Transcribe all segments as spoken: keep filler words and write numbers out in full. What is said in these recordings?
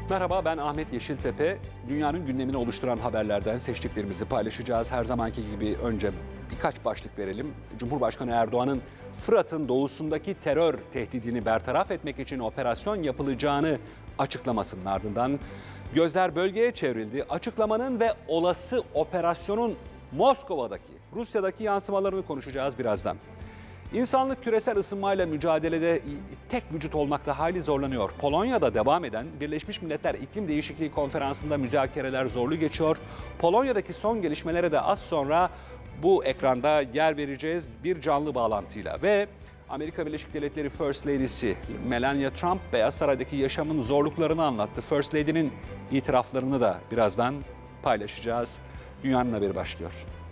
Merhaba, ben Ahmet Yeşiltepe. Dünyanın gündemini oluşturan haberlerden seçtiklerimizi paylaşacağız. Her zamanki gibi önce birkaç başlık verelim. Cumhurbaşkanı Erdoğan'ın Fırat'ın doğusundaki terör tehdidini bertaraf etmek için operasyon yapılacağını açıklamasının ardından gözler bölgeye çevrildi. Açıklamanın ve olası operasyonun Moskova'daki, Rusya'daki yansımalarını konuşacağız birazdan. İnsanlık küresel ısınmayla mücadelede tek vücut olmakta hayli zorlanıyor. Polonya'da devam eden Birleşmiş Milletler İklim Değişikliği Konferansı'nda müzakereler zorlu geçiyor. Polonya'daki son gelişmelere de az sonra bu ekranda yer vereceğiz bir canlı bağlantıyla. Ve Amerika Birleşik Devletleri First Lady'si Melania Trump Beyaz Saray'daki yaşamın zorluklarını anlattı. First Lady'nin itiraflarını da birazdan paylaşacağız. Dünyanın haberi başlıyor.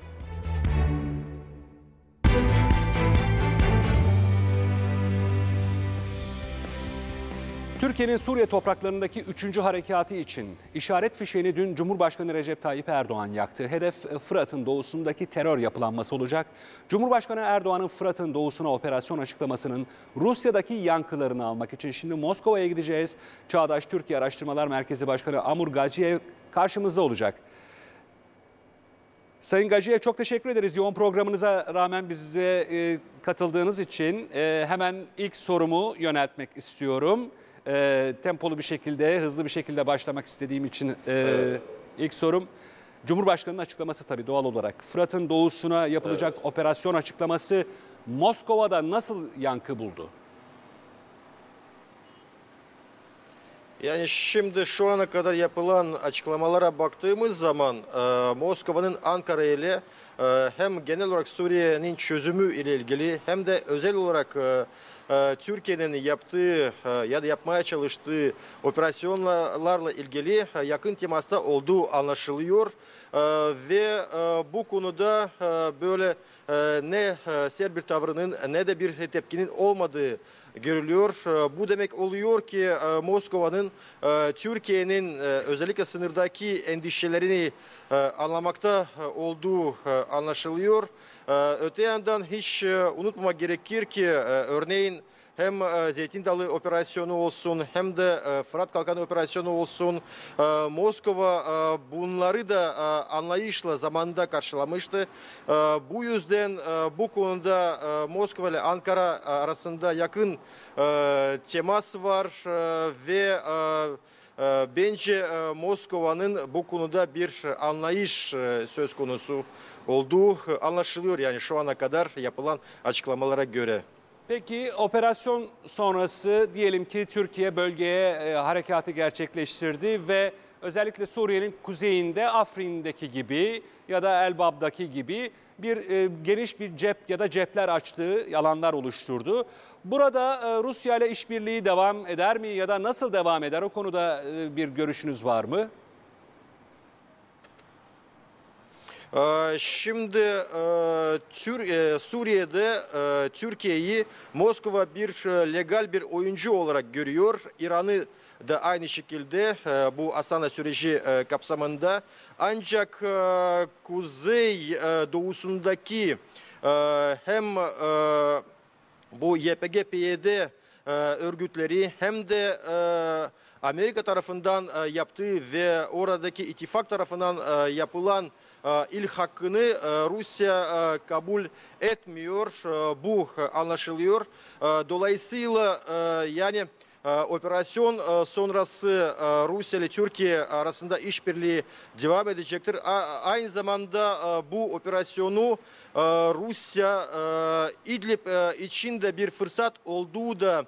Türkiye'nin Suriye topraklarındaki üçüncü harekatı için işaret fişeğini dün Cumhurbaşkanı Recep Tayyip Erdoğan yaktı. Hedef Fırat'ın doğusundaki terör yapılanması olacak. Cumhurbaşkanı Erdoğan'ın Fırat'ın doğusuna operasyon açıklamasının Rusya'daki yankılarını almak için şimdi Moskova'ya gideceğiz. Çağdaş Türkiye Araştırmalar Merkezi Başkanı Amur Gaciyev karşımızda olacak. Sayın Gaciyev, çok teşekkür ederiz yoğun programınıza rağmen bize e, katıldığınız için. E, hemen ilk sorumu yöneltmek istiyorum. E, tempolu bir şekilde, hızlı bir şekilde başlamak istediğim için e, evet. ilk sorum. Cumhurbaşkanı'nın açıklaması tabii doğal olarak. Fırat'ın doğusuna yapılacak evet. operasyon açıklaması Moskova'da nasıl yankı buldu? Yani şimdi şu ana kadar yapılan açıklamalara baktığımız zaman e, Moskova'nın Ankara ile e, hem genel olarak Suriye'nin çözümü ile ilgili hem de özel olarak e, e, Türkiye'nin yaptığı e, ya da yapmaya çalıştığı operasyonlarla ilgili e, yakın temasta olduğu anlaşılıyor. E, ve e, bu konuda e, böyle e, ne e, sert bir tavrının ne de bir tepkinin olmadığı görülüyor. Bu demek oluyor ki Moskova'nın Türkiye'nin özellikle sınırdaki endişelerini anlamakta olduğu anlaşılıyor. Öte yandan hiç unutmamak gerekir ki örneğin hem Zeytin Dalı operasyonu olsun hem de Fırat Kalkanı operasyonu olsun Moskova bunları da anlayışla zamanında karşılamıştı. Bu yüzden bu konuda Moskova ile Ankara arasında yakın temas var ve bence Moskova'nın bu konuda bir anlayış söz konusu olduğu anlaşılıyor yani şu ana kadar yapılan açıklamalara göre. Peki operasyon sonrası diyelim ki Türkiye bölgeye e, harekatı gerçekleştirdi ve özellikle Suriye'nin kuzeyinde Afrin'deki gibi ya da Elbab'daki gibi bir e, geniş bir cep ya da cepler açtığı alanlar oluşturdu. Burada e, Rusya ile işbirliği devam eder mi ya da nasıl devam eder? O konuda e, bir görüşünüz var mı? Şimdi Suriye'de Türkiye'yi Moskova bir legal bir oyuncu olarak görüyor. İran'ı da aynı şekilde bu Astana süreci kapsamında. Ancak kuzey doğusundaki hem bu Y P G P Y D örgütleri hem de Amerika tarafından yaptığı ve oradaki ittifak tarafından yapılan ilk hakkını Rusya kabul etmiyor. Bu anlaşılıyor. Dolayısıyla yani operasyon sonrası Rusya ile Türkiye arasında işbirliği devam edecektir. Aynı zamanda bu operasyonu Rusya İdlib için de bir fırsat olduğu da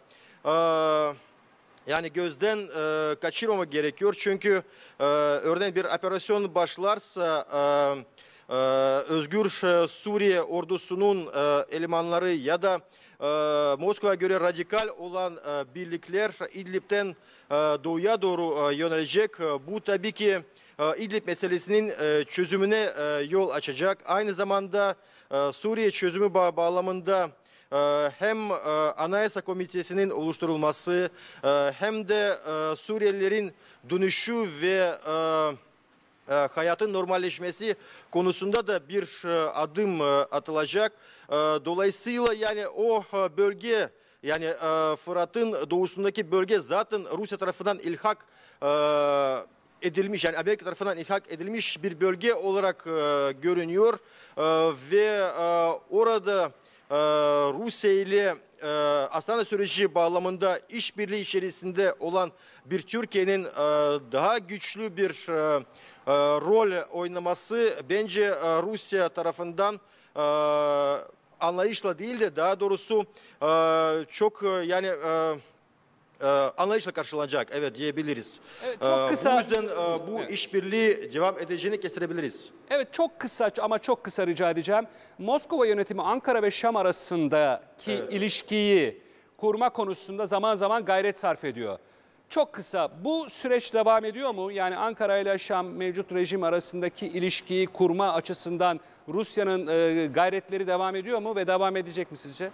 yani gözden e, kaçırmamak gerekiyor. Çünkü e, örneğin bir operasyon başlarsa e, e, Özgür Suriye ordusunun e, elemanları ya da e, Moskova'ya göre radikal olan e, birlikler İdlib'den e, doğuya doğru e, yönelecek. Bu tabii ki e, İdlib meselesinin e, çözümüne e, yol açacak. Aynı zamanda e, Suriye çözümü bağ bağlamında hem Anayasa Komitesi'nin oluşturulması hem de Suriyelilerin dönüşü ve hayatın normalleşmesi konusunda da bir adım atılacak. Dolayısıyla yani o bölge Yani e, Fırat'ın doğusundaki bölge zaten Rusya tarafından ilhak e, edilmiş, yani Amerika tarafından ilhak edilmiş bir bölge olarak e, görünüyor. E, ve e, orada e, Rusya ile e, Astana süreci bağlamında işbirliği içerisinde olan bir Türkiye'nin e, daha güçlü bir e, e, rol oynaması bence e, Rusya tarafından e, anlayışla değil de daha doğrusu e, çok e, yani e, e, anlayışla karşılanacak, evet diyebiliriz. Evet, çok kısa. E, bu yüzden e, bu evet. işbirliği devam edeceğini kestirebiliriz. Evet, çok kısa ama çok kısa rica edeceğim. Moskova yönetimi Ankara ve Şam arasındaki evet. ilişkiyi kurma konusunda zaman zaman gayret sarf ediyor. Çok kısa, bu süreç devam ediyor mu? Yani Ankara ile Şam mevcut rejim arasındaki ilişkiyi kurma açısından Rusya'nın e, gayretleri devam ediyor mu ve devam edecek mi sizce?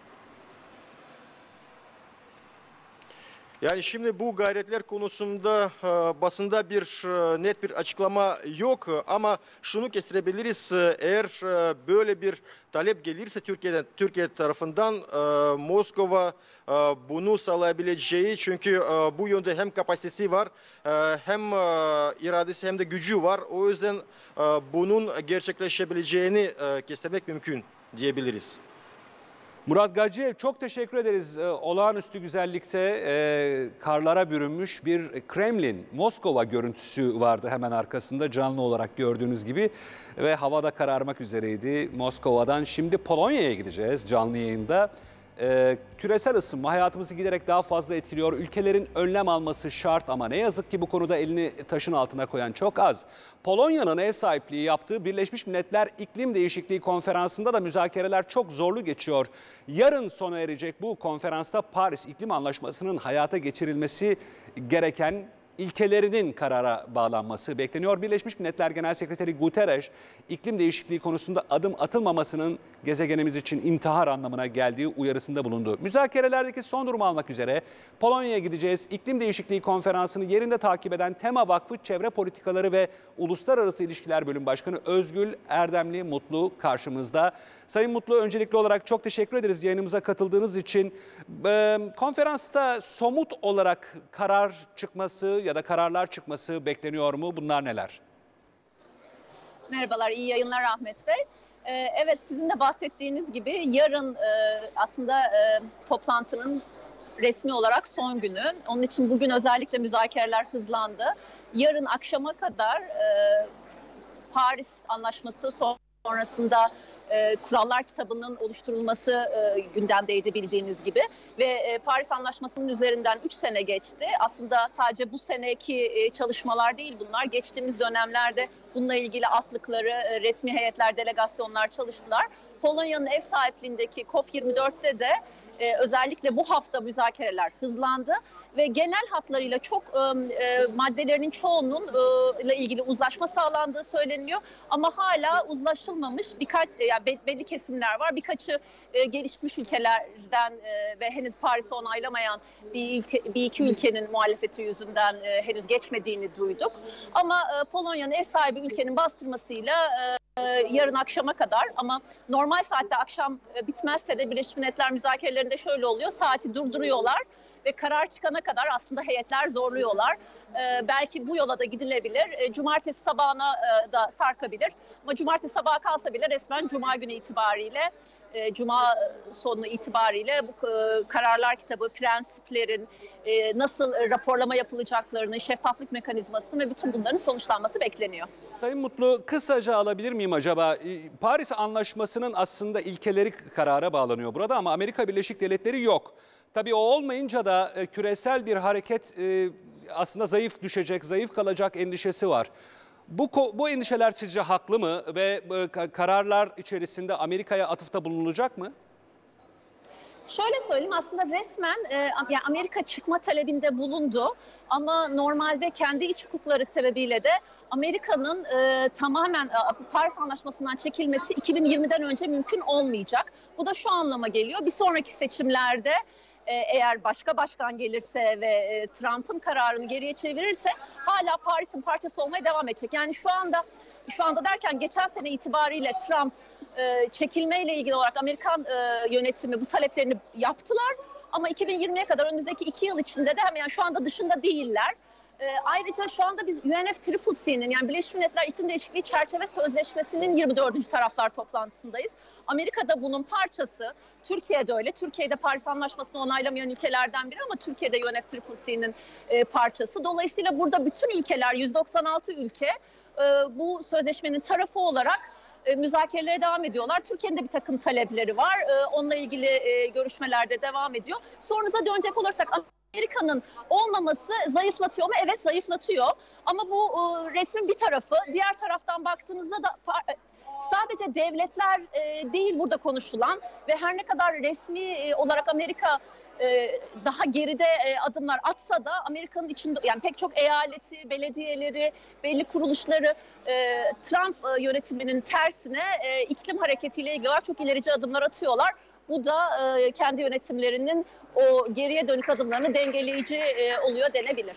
Yani şimdi bu gayretler konusunda e, basında bir e, net bir açıklama yok ama şunu kestirebiliriz, eğer e, böyle bir talep gelirse Türkiye'den, Türkiye tarafından e, Moskova e, bunu sağlayabileceği, çünkü e, bu yönde hem kapasitesi var e, hem e, iradesi hem de gücü var. O yüzden e, bunun gerçekleşebileceğini e, kestirmek mümkün diyebiliriz. Murat Gacıyev, çok teşekkür ederiz. Ee, olağanüstü güzellikte e, karlara bürünmüş bir Kremlin, Moskova görüntüsü vardı hemen arkasında canlı olarak gördüğünüz gibi. Ve havada kararmak üzereydi Moskova'dan. Şimdi Polonya'ya gideceğiz canlı yayında. Ee, küresel ısınma hayatımızı giderek daha fazla etkiliyor. Ülkelerin önlem alması şart ama ne yazık ki bu konuda elini taşın altına koyan çok az. Polonya'nın ev sahipliği yaptığı Birleşmiş Milletler İklim Değişikliği Konferansı'nda da müzakereler çok zorlu geçiyor. Yarın sona erecek bu konferansta Paris İklim Anlaşması'nın hayata geçirilmesi gereken ilkelerinin karara bağlanması bekleniyor. Birleşmiş Milletler Genel Sekreteri Guterres, iklim değişikliği konusunda adım atılmamasının gezegenimiz için intihar anlamına geldiği uyarısında bulundu. Müzakerelerdeki son durumu almak üzere Polonya'ya gideceğiz. İklim Değişikliği Konferansı'nı yerinde takip eden Tema Vakfı Çevre Politikaları ve Uluslararası İlişkiler Bölüm Başkanı Özgül Erdemli Mutlu karşımızda. Sayın Mutlu, öncelikli olarak çok teşekkür ederiz yayınımıza katıldığınız için. Ee, konferansta somut olarak karar çıkması ya da kararlar çıkması bekleniyor mu? Bunlar neler? Merhabalar, iyi yayınlar Ahmet Bey. Ee, evet, sizin de bahsettiğiniz gibi yarın e, aslında e, toplantının resmi olarak son günü. Onun için bugün özellikle müzakereler hızlandı. Yarın akşama kadar e, Paris Anlaşması sonrasında E, kurallar kitabının oluşturulması e, gündemdeydi bildiğiniz gibi ve e, Paris Anlaşması'nın üzerinden üç sene geçti. Aslında sadece bu seneki e, çalışmalar değil bunlar. Geçtiğimiz dönemlerde bununla ilgili altlıkları, e, resmi heyetler, delegasyonlar çalıştılar. Polonya'nın ev sahipliğindeki COP yirmi dörtte de e, özellikle bu hafta müzakereler hızlandı ve genel hatlarıyla çok e, maddelerinin çoğunun e, ile ilgili uzlaşma sağlandığı söyleniyor. Ama hala uzlaşılmamış birkaç yani belli kesimler var. Birkaçı e, gelişmiş ülkelerden e, ve henüz Paris'i onaylamayan bir, ülke, bir iki ülkenin muhalefeti yüzünden e, henüz geçmediğini duyduk. Ama e, Polonya'nın ev sahibi ülkenin bastırmasıyla e, yarın akşama kadar, ama normal saatte akşam e, bitmezse de Birleşmiş Milletler müzakerelerinde şöyle oluyor: saati durduruyorlar ve karar çıkana kadar aslında heyetler zorluyorlar. Ee, belki bu yola da gidilebilir. Ee, cumartesi sabahına e, da sarkabilir. Ama cumartesi sabaha kalsa bile resmen cuma günü itibariyle, e, cuma sonu itibariyle bu e, kararlar kitabı, prensiplerin e, nasıl raporlama yapılacaklarını, şeffaflık mekanizmasını ve bütün bunların sonuçlanması bekleniyor. Sayın Mutlu, kısaca alabilir miyim acaba? Paris Anlaşması'nın aslında ilkeleri karara bağlanıyor burada ama Amerika Birleşik Devletleri yok. Tabii o olmayınca da e, küresel bir hareket e, aslında zayıf düşecek, zayıf kalacak endişesi var. Bu, bu endişeler sizce haklı mı ve e, kararlar içerisinde Amerika'ya atıfta bulunulacak mı? Şöyle söyleyeyim, aslında resmen e, yani Amerika çıkma talebinde bulundu ama normalde kendi iç hukukları sebebiyle de Amerika'nın e, tamamen e, Paris Anlaşması'ndan çekilmesi iki bin yirmiden önce mümkün olmayacak. Bu da şu anlama geliyor: bir sonraki seçimlerde eğer başka başkan gelirse ve Trump'ın kararını geriye çevirirse hala Paris'in parçası olmaya devam edecek. Yani şu anda şu anda derken geçen sene itibariyle Trump çekilmeyle ilgili olarak Amerikan yönetimi bu taleplerini yaptılar. Ama iki bin yirmiye kadar önümüzdeki iki yıl içinde de hemen yani şu anda dışında değiller. E, ayrıca şu anda biz U N F C C C'nin yani Birleşmiş Milletler İklim Değişikliği Çerçeve Sözleşmesi'nin yirmi dördüncü taraflar toplantısındayız. Amerika'da bunun parçası, Türkiye'de öyle. Türkiye'de Paris Anlaşması'nı onaylamayan ülkelerden biri ama Türkiye'de U N F C C C'nin e, parçası. Dolayısıyla burada bütün ülkeler, yüz doksan altı ülke e, bu sözleşmenin tarafı olarak e, müzakerelere devam ediyorlar. Türkiye'nin de bir takım talepleri var. E, onunla ilgili e, görüşmeler de devam ediyor. Sorunuza dönecek olursak Amerika'nın olmaması zayıflatıyor mu? Evet, zayıflatıyor. Ama bu e, resmin bir tarafı. Diğer taraftan baktığınızda da sadece devletler e, değil burada konuşulan ve her ne kadar resmi e, olarak Amerika e, daha geride e, adımlar atsa da Amerika'nın içinde yani pek çok eyaleti, belediyeleri, belli kuruluşları e, Trump e, yönetiminin tersine e, iklim hareketiyle ilgili olarak çok ilerici adımlar atıyorlar. Bu da e, kendi yönetimlerinin o geriye dönük adımlarını dengeleyici e, oluyor denebilir.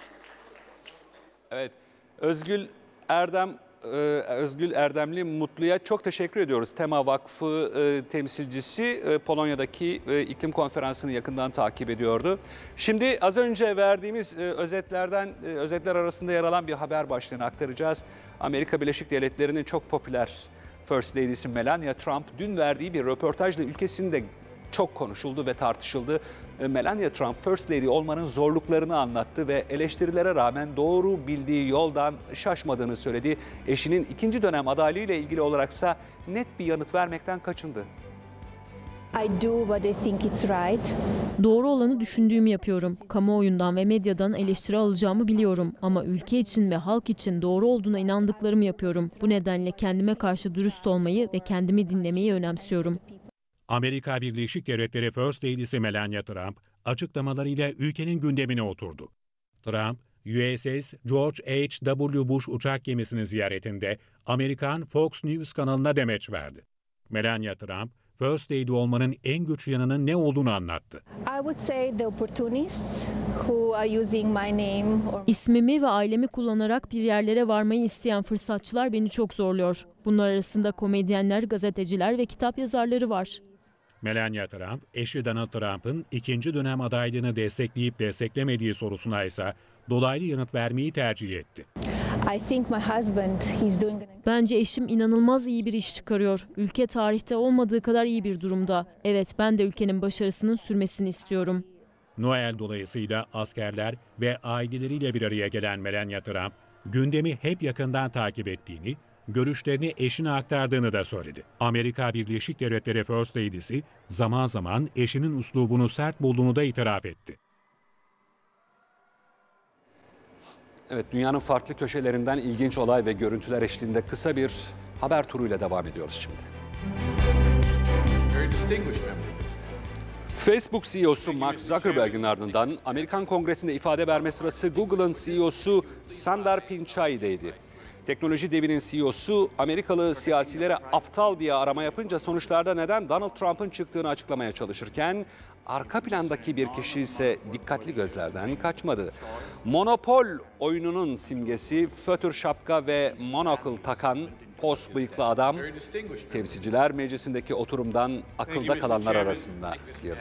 Evet, Özgül Erdem Özgül Erdemli Mutlu'ya çok teşekkür ediyoruz. Tema Vakfı e, temsilcisi e, Polonya'daki e, iklim konferansını yakından takip ediyordu. Şimdi az önce verdiğimiz e, özetlerden e, özetler arasında yer alan bir haber başlığını aktaracağız. Amerika Birleşik Devletleri'nin çok popüler First Lady'si Melania Trump dün verdiği bir röportajla ülkesinde çok konuşuldu ve tartışıldı. Melania Trump First Lady olmanın zorluklarını anlattı ve eleştirilere rağmen doğru bildiği yoldan şaşmadığını söyledi. Eşinin ikinci dönem adaylığıyla ilgili olaraksa net bir yanıt vermekten kaçındı. I do what I think it's right. Doğru olanı düşündüğümü yapıyorum. Kamuoyundan ve medyadan eleştiri alacağımı biliyorum. Ama ülke için ve halk için doğru olduğuna inandıklarımı yapıyorum. Bu nedenle kendime karşı dürüst olmayı ve kendimi dinlemeyi önemsiyorum. Amerika Birleşik Devletleri First Lady'si Melania Trump açıklamalarıyla ülkenin gündemine oturdu. Trump, U S S George H W Bush uçak gemisini ziyaretinde Amerikan Fox News kanalına demeç verdi. Melania Trump, First Lady olmanın en güçlü yanının ne olduğunu anlattı. I would say the opportunists who are using my name or... İsmimi ve ailemi kullanarak bir yerlere varmayı isteyen fırsatçılar beni çok zorluyor. Bunlar arasında komedyenler, gazeteciler ve kitap yazarları var. Melania Trump, eşi Donald Trump'ın ikinci dönem adaylığını destekleyip desteklemediği sorusuna ise dolaylı yanıt vermeyi tercih etti. I think my husband, he's doing... Bence eşim inanılmaz iyi bir iş çıkarıyor. Ülke tarihte olmadığı kadar iyi bir durumda. Evet, ben de ülkenin başarısının sürmesini istiyorum. Noel dolayısıyla askerler ve aileleriyle bir araya gelen Melania Trump, gündemi hep yakından takip ettiğini, görüşlerini eşine aktardığını da söyledi. Amerika Birleşik Devletleri First Lady'si zaman zaman eşinin üslubunu sert bulduğunu da itiraf etti. Evet, dünyanın farklı köşelerinden ilginç olay ve görüntüler eşliğinde kısa bir haber turuyla devam ediyoruz şimdi. Facebook C E O'su Mark Zuckerberg'in ardından Amerikan Kongresi'nde ifade verme sırası Google'ın C E O'su Sundar Pichai'deydi. Teknoloji devinin C E O'su Amerikalı siyasilere aptal diye arama yapınca sonuçlarda neden Donald Trump'ın çıktığını açıklamaya çalışırken arka plandaki bir kişi ise dikkatli gözlerden kaçmadı. Monopol oyununun simgesi fötr şapka ve monokl takan pos bıyıklı adam Temsilciler Meclisi'ndeki oturumdan akılda kalanlar arasında girdi.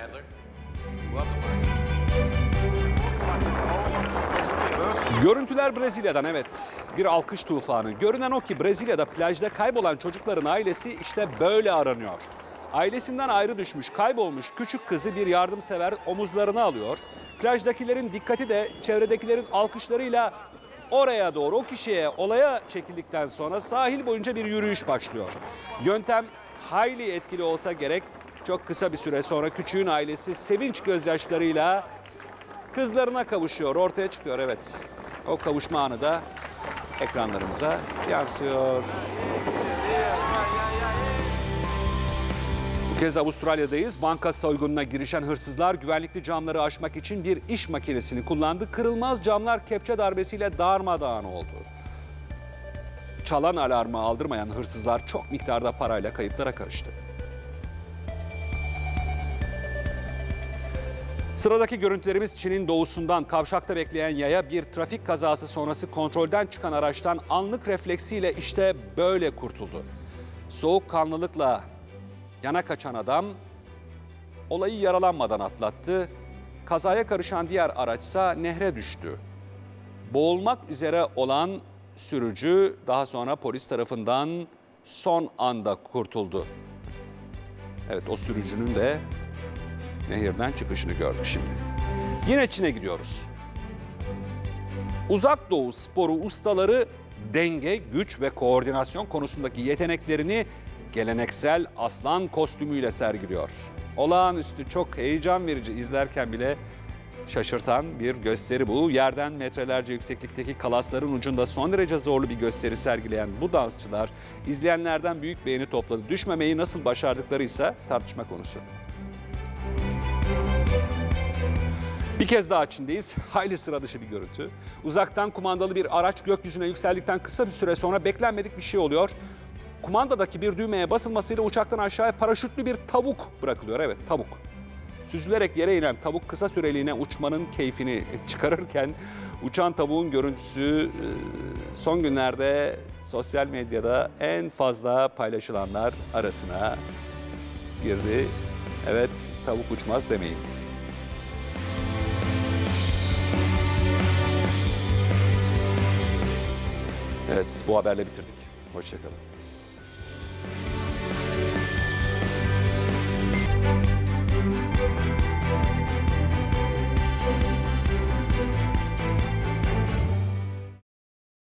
Görüntüler Brezilya'dan, evet, bir alkış tufanı. Görünen o ki Brezilya'da plajda kaybolan çocukların ailesi işte böyle aranıyor. Ailesinden ayrı düşmüş, kaybolmuş küçük kızı bir yardımsever omuzlarına alıyor. Plajdakilerin dikkati de çevredekilerin alkışlarıyla oraya doğru, o kişiye, olaya çekildikten sonra sahil boyunca bir yürüyüş başlıyor. Yöntem hayli etkili olsa gerek. Çok kısa bir süre sonra küçüğün ailesi sevinç gözyaşlarıyla kızlarına kavuşuyor, ortaya çıkıyor, evet. O kavuşma anı da ekranlarımıza yansıyor. Bu kez Avustralya'dayız. Banka soygununa girişen hırsızlar güvenlikli camları aşmak için bir iş makinesini kullandı. Kırılmaz camlar kepçe darbesiyle darmadağın oldu. Çalan alarmı aldırmayan hırsızlar çok miktarda parayla kayıplara karıştı. Sıradaki görüntülerimiz Çin'in doğusundan. Kavşakta bekleyen yaya bir trafik kazası sonrası kontrolden çıkan araçtan anlık refleksiyle işte böyle kurtuldu. Soğukkanlılıkla yana kaçan adam olayı yaralanmadan atlattı. Kazaya karışan diğer araçsa nehre düştü. Boğulmak üzere olan sürücü daha sonra polis tarafından son anda kurtuldu. Evet, o sürücünün de nehirden çıkışını gördük şimdi. Yine Çin'e gidiyoruz. Uzak Doğu sporu ustaları denge, güç ve koordinasyon konusundaki yeteneklerini geleneksel aslan kostümüyle sergiliyor. Olağanüstü, çok heyecan verici, izlerken bile şaşırtan bir gösteri bu. Yerden metrelerce yükseklikteki kalasların ucunda son derece zorlu bir gösteri sergileyen bu dansçılar izleyenlerden büyük beğeni topladı. Düşmemeyi nasıl başardıkları ise tartışma konusu. Bir kez daha Çin'deyiz. Hayli sıra dışı bir görüntü. Uzaktan kumandalı bir araç gökyüzüne yükseldikten kısa bir süre sonra beklenmedik bir şey oluyor. Kumandadaki bir düğmeye basılmasıyla uçaktan aşağıya paraşütlü bir tavuk bırakılıyor. Evet, tavuk. Süzülerek yere inen tavuk kısa süreliğine uçmanın keyfini çıkarırken uçan tavuğun görüntüsü son günlerde sosyal medyada en fazla paylaşılanlar arasına girdi. Evet, tavuk uçmaz demeyin. Evet, bu haberle bitirdik. Hoşça kalın.